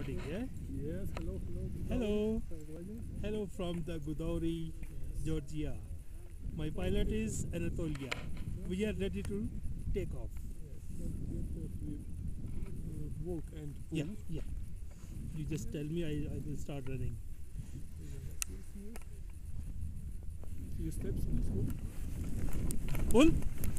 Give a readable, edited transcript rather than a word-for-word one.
recording, yeah? Yes, hello, hello. Hello. Hello. Hello from the Godavari, Georgia. My pilot is Anatolia. We are ready to take off. Yes, don't forget that we walk and pull. Yeah, yeah. You just tell me, I will start running. Few steps, please. Move. Pull.